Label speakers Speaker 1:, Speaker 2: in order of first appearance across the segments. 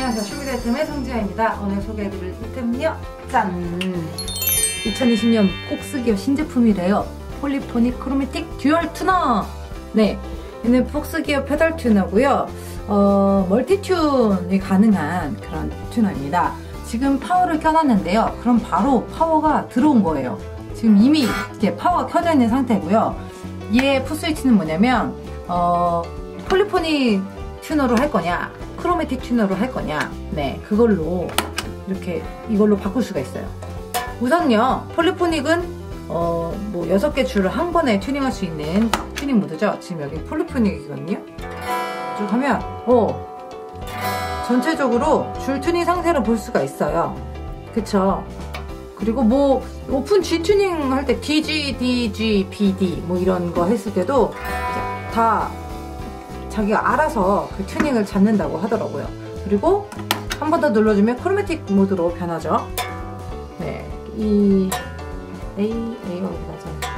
Speaker 1: 안녕하세요. 슈비드 아이템의 성지아입니다. 오늘 소개해드릴 아이템은요, 짠! 2020년 폭스기어 신제품이래요. 폴리포닉 크로매틱 듀얼 튜너! 네, 얘는 폭스기어 페달 튜너고요. 멀티튠이 가능한 그런 튜너입니다. 지금 파워를 켜놨는데요. 그럼 바로 파워가 들어온 거예요. 지금 이미 이렇게 파워가 켜져 있는 상태고요. 얘 풋스위치는 뭐냐면 폴리포닉 튜너로 할 거냐, 크로매틱 튜너로 할 거냐, 네, 그걸로 이렇게 이걸로 바꿀 수가 있어요. 우선요, 폴리포닉은 뭐 6개 줄을 한 번에 튜닝할 수 있는 튜닝 모드죠. 지금 여기 폴리포닉이거든요. 쭉 하면 전체적으로 줄 튜닝 상태로 볼 수가 있어요. 그쵸? 그리고 뭐 오픈 G 튜닝 할 때 DG, DG, BD 뭐 이런 거 했을 때도 다 자기가 알아서 그 튜닝을 잡는다고 하더라고요. 그리고 한 번 더 눌러주면 크로매틱 모드로 변하죠. 네, 이 A가 어디 가죠?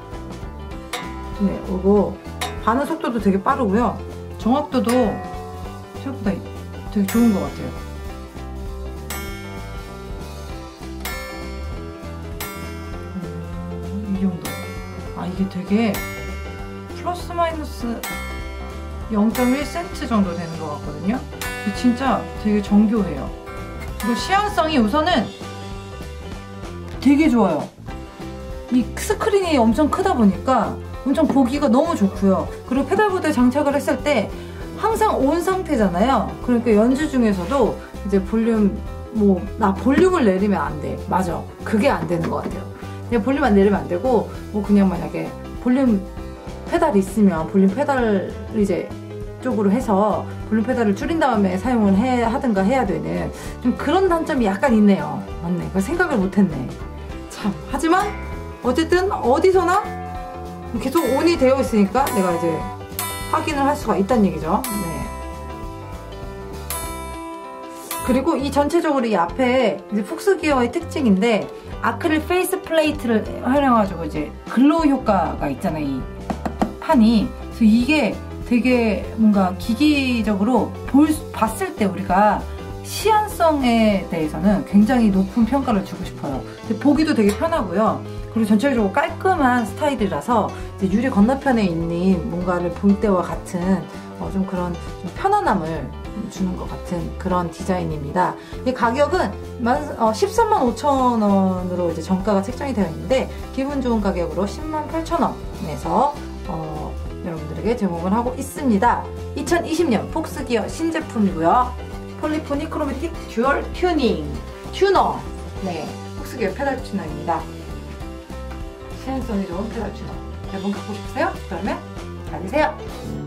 Speaker 1: 네, 그리고 반응 속도도 되게 빠르고요. 정확도도 생각보다 되게 좋은 것 같아요. 이 정도. 아, 이게 되게 플러스 마이너스 0.1cm 정도 되는 것 같거든요. 진짜 되게 정교해요. 그리고 시향성이 우선은 되게 좋아요. 이 스크린이 엄청 크다 보니까 엄청 보기가 너무 좋고요. 그리고 페달보드에 장착을 했을 때 항상 온 상태잖아요. 그러니까 연주 중에서도 이제 볼륨, 나 볼륨을 내리면 안 돼. 맞아. 그게 안 되는 것 같아요. 그냥 볼륨만 내리면 안 되고, 그냥 만약에 볼륨 페달이 있으면 볼륨 페달을 이제 쪽으로 해서 볼륨 페달을 줄인 다음에 사용을 하든가 해야 되는 좀 그런 단점이 약간 있네요. 맞네. 그걸 생각을 못했네. 참. 하지만 어쨌든 어디서나 계속 온이 되어 있으니까 내가 이제 확인을 할 수가 있다는 얘기죠. 네. 그리고 이 전체적으로 이 앞에 이제 폭스기어의 특징인데 아크릴 페이스 플레이트를 활용해가지고 이제 글로우 효과가 있잖아요. 이 판이. 그래서 이게 되게 뭔가 기기적으로 봤을 때 우리가 시안성에 대해서는 굉장히 높은 평가를 주고 싶어요. 보기도 되게 편하고요. 그리고 전체적으로 깔끔한 스타일이라서 이제 유리 건너편에 있는 뭔가를 볼 때와 같은 좀 그런 좀 편안함을 주는 것 같은 그런 디자인입니다. 이 가격은 135,000원으로 이제 정가가 책정이 되어 있는데 기분 좋은 가격으로 108,000원에서 여러분들에게 제공을 하고 있습니다. 2020년 폭스기어 신제품이고요. 폴리포닉 크로매틱 듀얼 튜너. 네, 폭스기어 페달 튜너입니다. 시향성이 좋은 페달 튜너. 여러분 갖고 싶으세요? 그러면 가지세요.